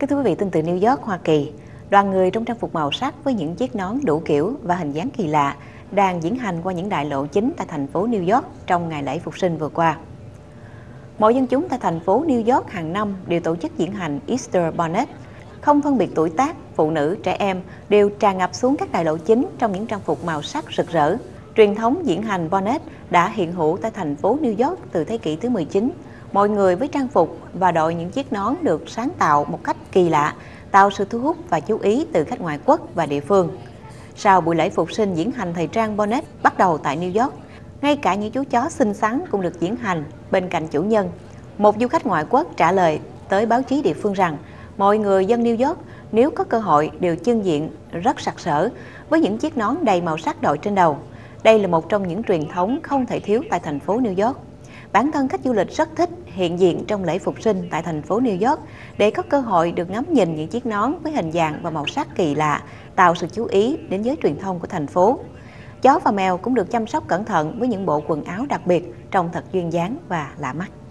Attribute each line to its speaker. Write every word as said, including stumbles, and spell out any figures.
Speaker 1: Kính thưa quý vị, tin từ New York, Hoa Kỳ, đoàn người trong trang phục màu sắc với những chiếc nón đủ kiểu và hình dáng kỳ lạ đang diễn hành qua những đại lộ chính tại thành phố New York trong ngày lễ Phục sinh vừa qua. Mọi dân chúng tại thành phố New York hàng năm đều tổ chức diễn hành Easter Bonnet. Không phân biệt tuổi tác, phụ nữ, trẻ em đều tràn ngập xuống các đại lộ chính trong những trang phục màu sắc rực rỡ. Truyền thống diễn hành Bonnet đã hiện hữu tại thành phố New York từ thế kỷ thứ mười chín. Mọi người với trang phục và đội những chiếc nón được sáng tạo một cách kỳ lạ, tạo sự thu hút và chú ý từ khách ngoại quốc và địa phương. Sau buổi lễ Phục sinh diễn hành thời trang Bonnet bắt đầu tại New York, ngay cả những chú chó xinh xắn cũng được diễn hành bên cạnh chủ nhân. Một du khách ngoại quốc trả lời tới báo chí địa phương rằng mọi người dân New York nếu có cơ hội đều chưng diện rất sặc sỡ với những chiếc nón đầy màu sắc đội trên đầu. Đây là một trong những truyền thống không thể thiếu tại thành phố New York. Bản thân khách du lịch rất thích hiện diện trong lễ Phục sinh tại thành phố New York để có cơ hội được ngắm nhìn những chiếc nón với hình dạng và màu sắc kỳ lạ, tạo sự chú ý đến giới truyền thông của thành phố. Chó và mèo cũng được chăm sóc cẩn thận với những bộ quần áo đặc biệt trông thật duyên dáng và lạ mắt.